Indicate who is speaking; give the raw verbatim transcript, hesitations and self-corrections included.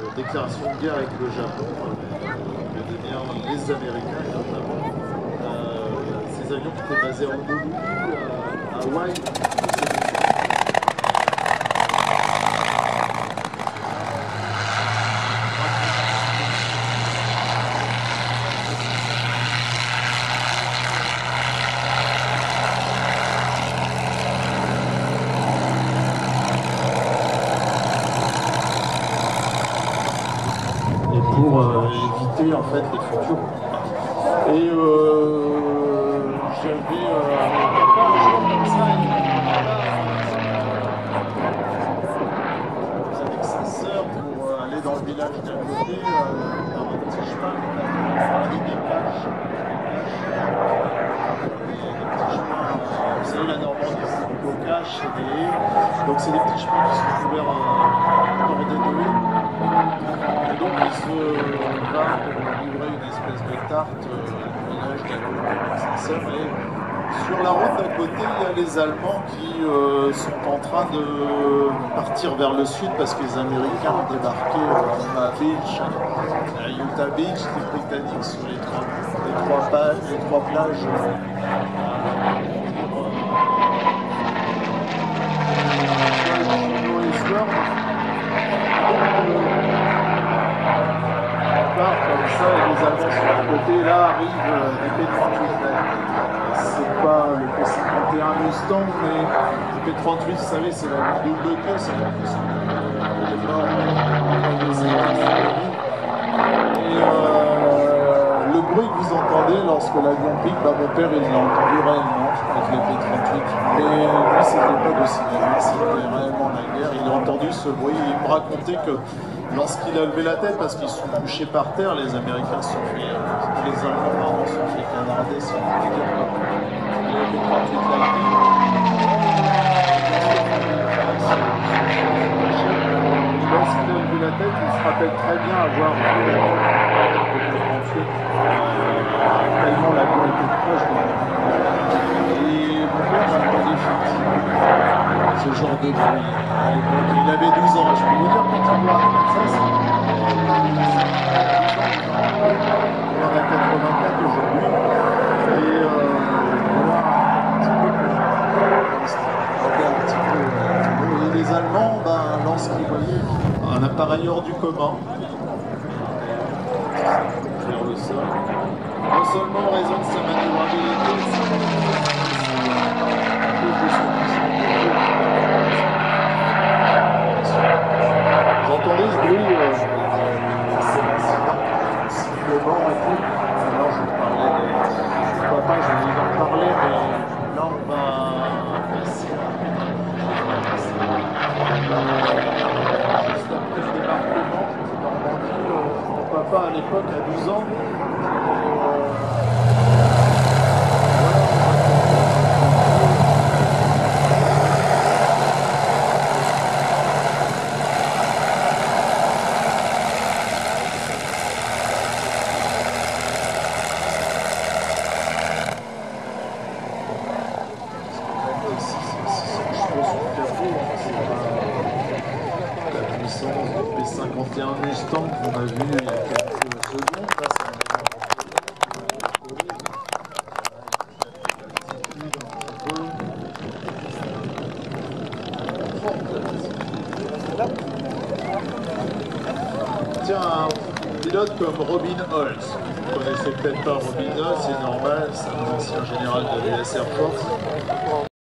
Speaker 1: déclaration de guerre avec le Japon, que devient les Américains notamment. Euh, ces avions qui étaient basés en Honolulu, à Hawaï. Pour euh, éviter en fait les futurs combats. Et euh, j'avais euh, comme ça avec sa sœur pour euh, aller dans le village d'à côté, euh, dans un petit chemin, avec des caches, des, des petits chemins, euh, vous savez la Normandie c'est des bocages, c'est des haies, donc c'est des petits chemins qui sont couverts euh, bordés de haies. Et donc il se va pour livrer une espèce de tarte au village d'à côté avec sa sœur. Et sur la route d'à côté, il y a les Allemands qui euh, sont en train de partir vers le sud parce que les Américains ont débarqué euh, à Beach, à Utah Beach, les Britanniques sur les trois, les trois, pa les trois plages. Euh, comme ça, et les Allemands sur le côté, là arrivent euh, des P trente-huit. C'est pas le P cinquante et un Mustang, mais le P trente-huit, vous savez, c'est la double queue, c'est la Et euh, le bruit que vous entendez lorsque l'avion pique, bah, mon père il l'a entendu réellement avec le P trente-huit. Mais lui, c'était pas de cinéma, c'était réellement la guerre. Il a entendu ce bruit, il me racontait que lorsqu'il a levé la tête, parce qu'ils sont couchés par terre, les Américains se sont fait, euh, les Allemands pardon, se sont fait canarder, si on peut dire, il a fait trente-huit Lightning. Lorsqu'il a levé la tête, il se rappelle très bien avoir vu la trente-huit, euh, tellement l'avion était proche de lui. Et mon père m'a demandé effectivement ce genre de bruit. Il avait douze ans, je peux vous dire, quand il voit ça, c'est... On en a quatre-vingt-quatre aujourd'hui. Et euh, voilà, un petit peu... Et les Allemands, ben, lorsqu'ils voyaient un appareil hors du commun, vers le sol, non seulement en raison de sa manœuvrabilité, j'entendais ce bruit, euh, c'est l'incident, sifflement et tout. Alors je parlais de papa, je vais en parler, mais là on va passer juste après le débarquement de Normandie. Euh, mon papa à l'époque, à douze ans, P cinquante et un Mustang qu'on a vu il y a quelques secondes. Là, tiens, un pilote comme Robin Holtz. Vous ne connaissez peut-être pas Robin Holtz, c'est normal, c'est un ancien général de l'U S Air Force.